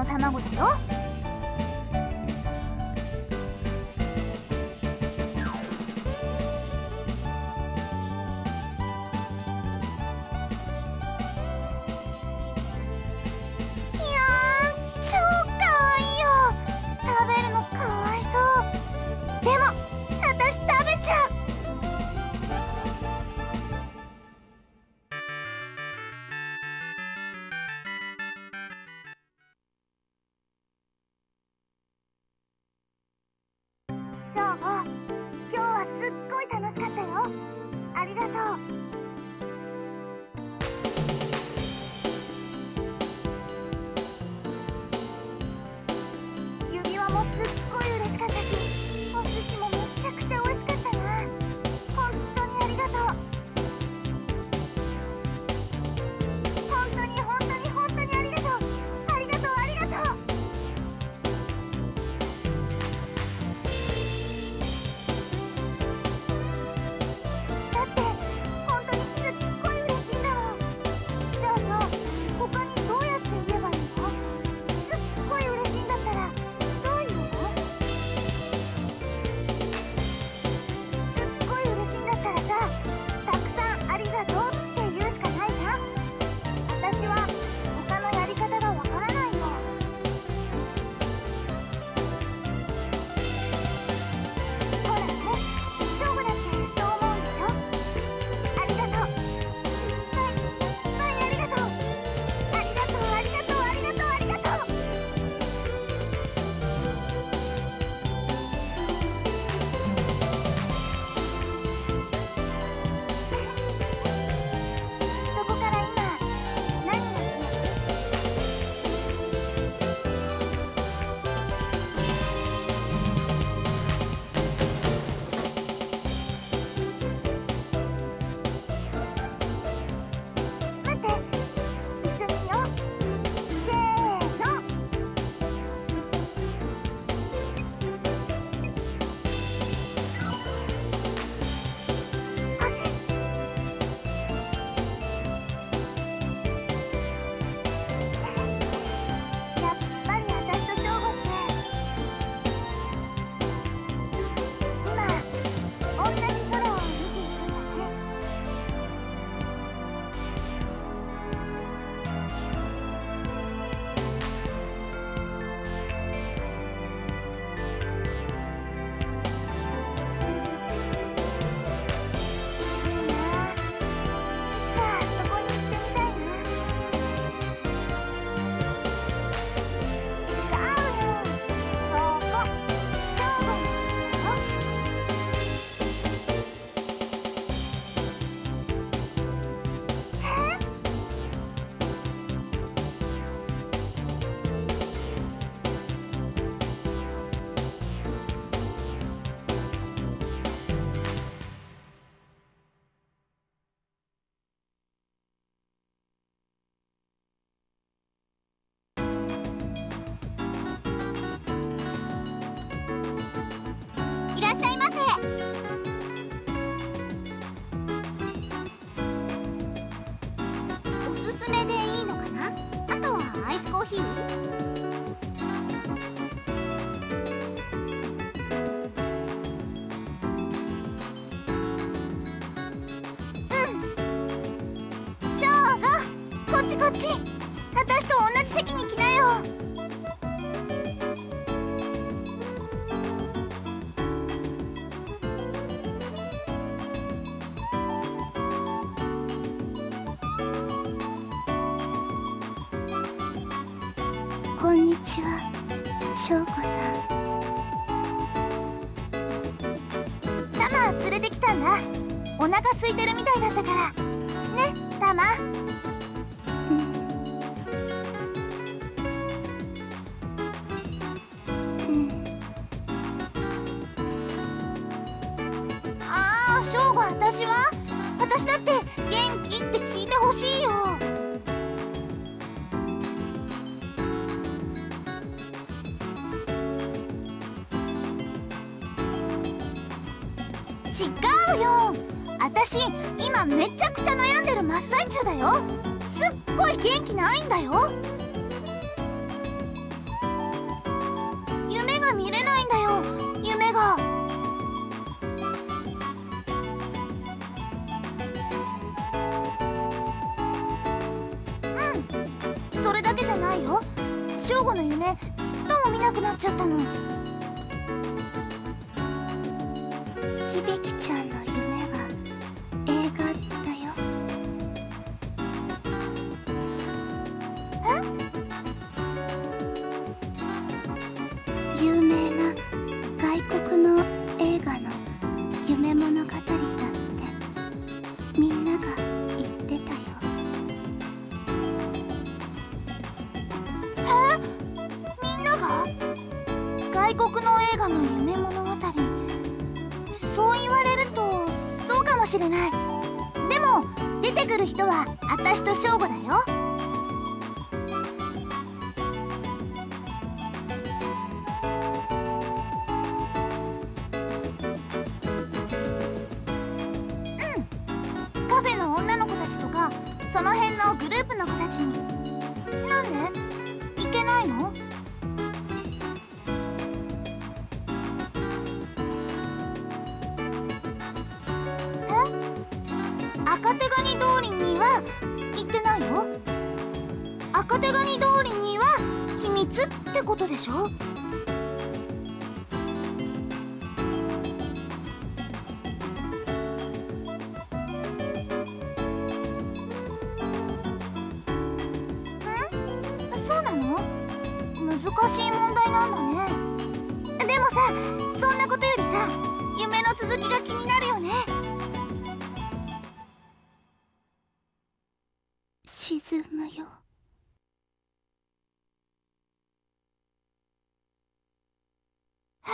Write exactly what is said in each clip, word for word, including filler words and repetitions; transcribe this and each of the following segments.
卵だよ。こっち、私と同じ席に来なよ。こんにちは、翔子さん。タマ連れてきたんだ。お腹空いてるみたいだったからね、タマ。ああ、翔吾、私は私だって元気って聞いてほしいよ。違うよ、私今めちゃくちゃ悩んでる真っ最中だよ。すっごい元気ないんだよ。 吾の夢ちっとも見なくなっちゃったの。響ちゃんの夢は映画だよ。え？有名な外国の映画の夢物語だってみんなが言ってたよ。え？みんなが？外国の映画の夢物語。そう言われるとそうかもしれない。でも出てくる人は私と翔吾だよ。カフェの女の子たちとかその辺のグループの子たちに。なんで？行けないの？え？赤手ガニ通りには行ってないよ。赤手ガニ通りには秘密ってことでしょ？難しい問題なんだね。でもさ、そんなことよりさ、夢の続きが気になるよね。沈むよ。え？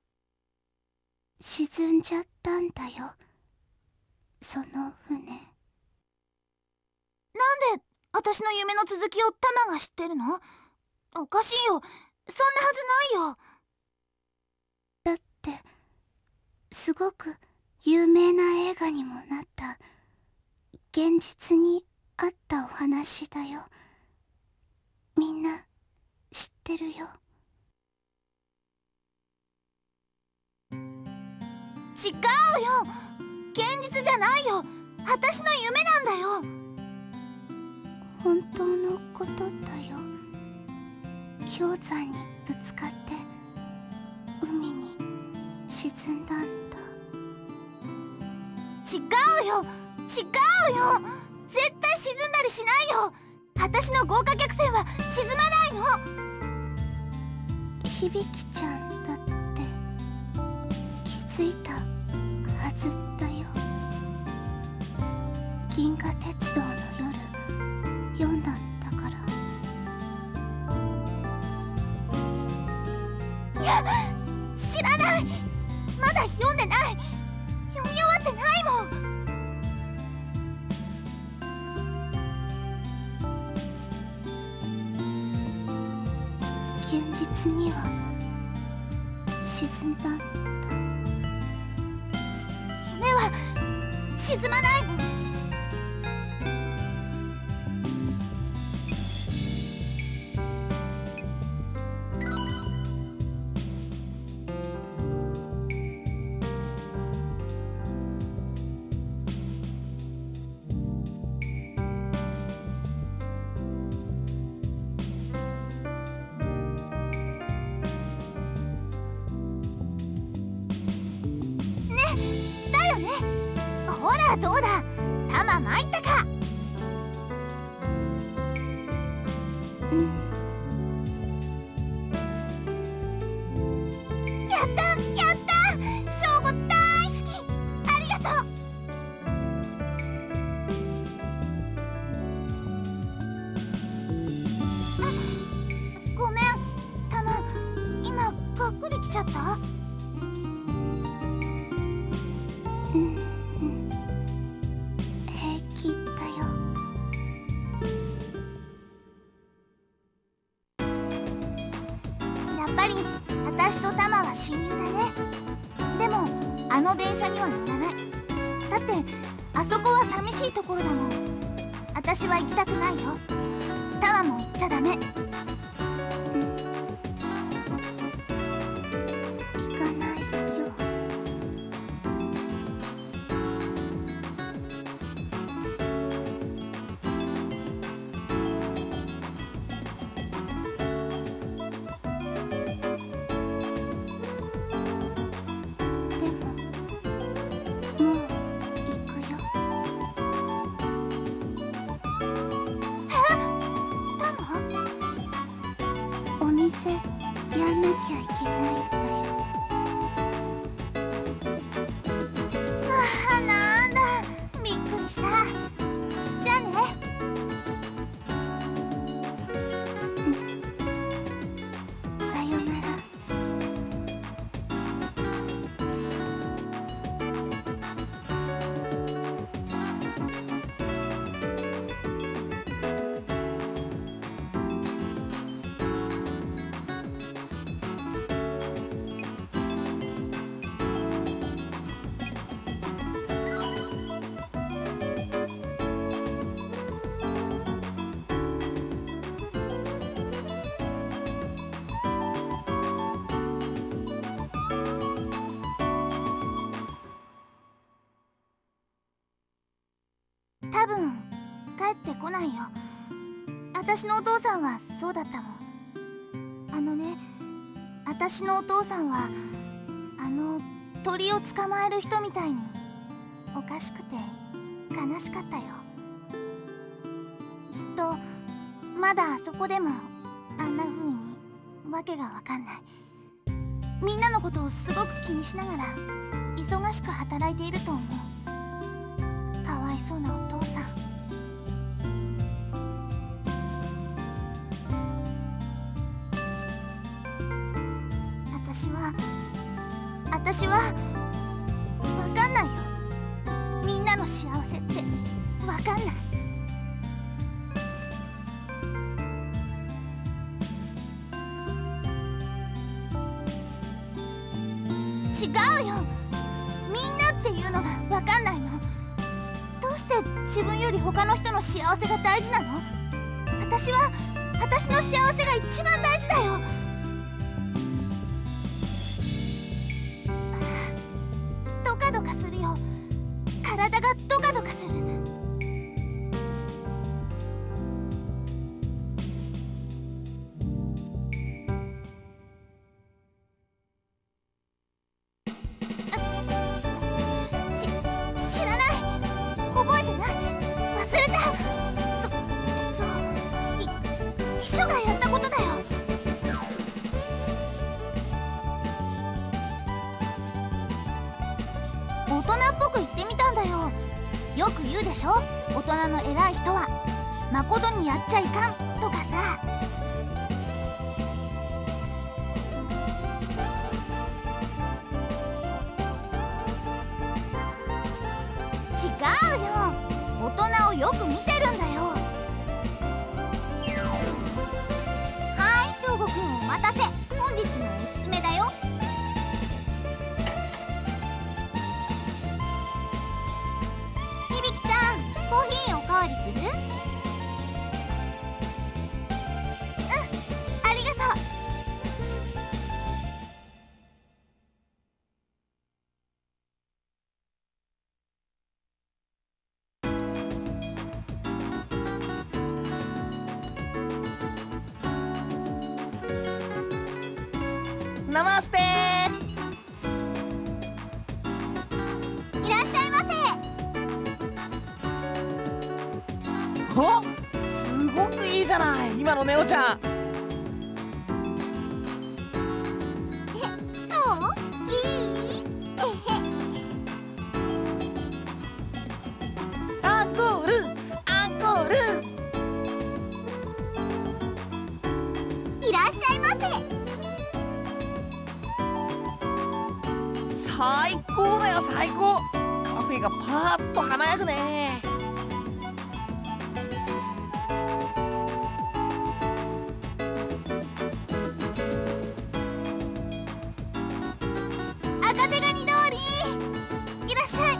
沈んじゃったんだよ、その船。なんで私の夢の続きをタマが知ってるの？おかしいよ。そんなはずないよ。だってすごく有名な映画にもなった現実にあったお話だよ。みんな知ってるよ。違うよ、現実じゃないよ。私の夢なんだよ。本当のことだよ。氷山にぶつかって海に沈んだんだ。違うよ、違うよ。絶対沈んだりしないよ。私の豪華客船は沈まないの。響ちゃんだって気づいたはずだよ。銀河鉄道の夜読んだんだから。いや、知らない。まだ読んでない。読み終わってないもん。現実には沈んだんだ。夢は沈まないもん。ほらどうだ、玉参ったか。うん、やったやった、翔吾大好き。ありがとう。あ、ごめん玉、今がっくりきちゃった。うん、やっぱり私とタマは親友だね。でもあの電車には乗らない。だってあそこは寂しいところだもん。私は行きたくないよ。タマも行っちゃダメ。うん、行かないよ。 多分帰ってこないよ。私のお父さんはそうだったもん。あのね、私のお父さんはあの鳥を捕まえる人みたいにおかしくて悲しかったよ。きっとまだあそこでもあんな風にわけがわかんない、みんなのことをすごく気にしながら忙しく働いていると思う。かわいそうなお父さん。私は私はわかんないよ。みんなの幸せってわかんない。違うよ。みんなっていうのがわかんないの。どうして自分より他の人の幸せが大事なの？私は私の幸せが一番大事だよ。ドカドカするよ。体がドカドカする。大人っぽく言ってみたんだよ。よく言うでしょ、大人の偉い人はまことにやっちゃいかんとかさ。違うよ、大人をよく見てるんだよ。はい、翔吾くんお待たせ。本日のおすすめだよ。コーヒーおかわりする？うん、ありがとう。ナマステー。いらっしゃいませ。 お、すごくいいじゃない、今のネオちゃん。 え、そう？いい？えへ。 アンコール、アンコール。 いらっしゃいませ。 最高だよ、最高。カフェがパーッと華やぐね。 赤手ガニ通り、いらっしゃい。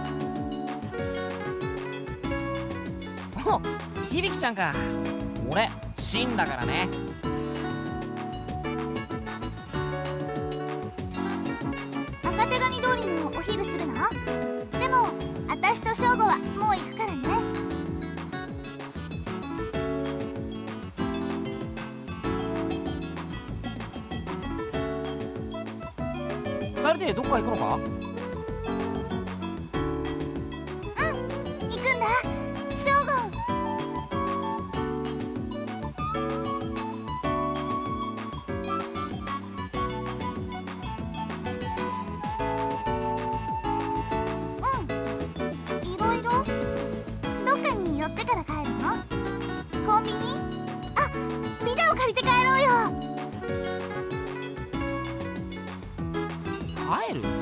お、響ちゃんか。俺シンだからね。 赤手ガニ通りのお昼するの？でも私と翔吾はもう行くからね。 二人でどっか行くのか？ うん、行くんだ、翔吾。うん、いろいろ。どっかに寄ってから帰るの？コンビニ？あ、ビデオ借りて帰ろうよ。 帰る？う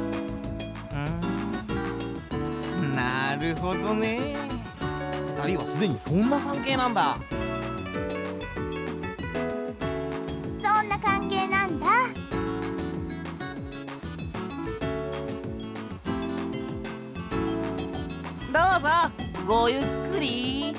ーん、なるほどね。二人はすでにそんな関係なんだ。 そんな関係なんだ。 どうぞごゆっくり。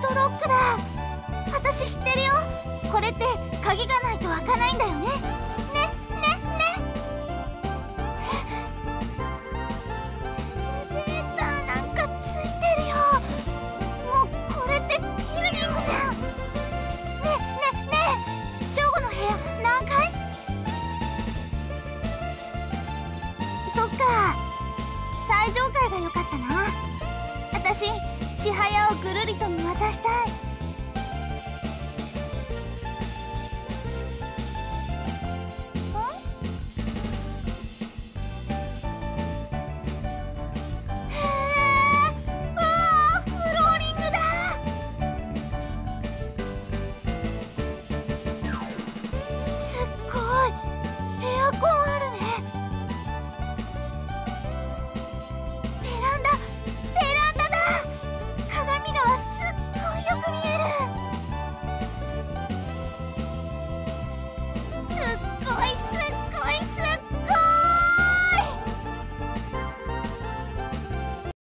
トロックだ。私知ってるよ。これって鍵がないと開かないんだよね。ねねね。エレベーターなんかついてるよ。もうこれってフィルニングじゃん。ねねねえ、ショーゴの部屋何階？そっか、最上階が良かったな。私、千早をぐるりと見渡したい。